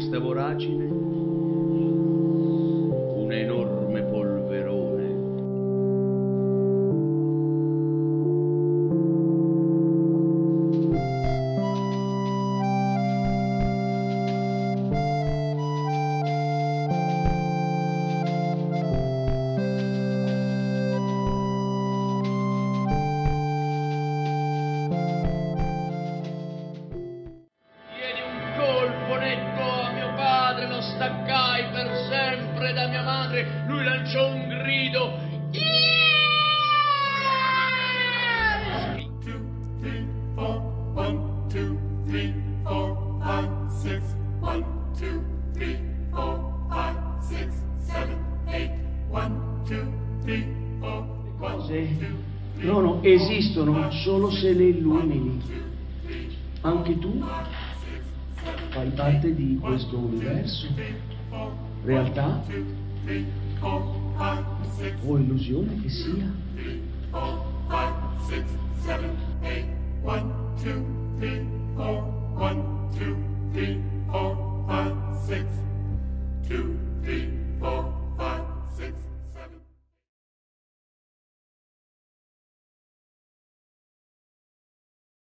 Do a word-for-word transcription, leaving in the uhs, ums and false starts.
questa voragine un enorme polverone. Lo staccai per sempre da mia madre, lui lanciò un grido. Le cose, Crono, esistono solo se le illumini. Anche tu fai parte di questo universo, realtà o illusione che sia. One, two, three, four, one, two, three.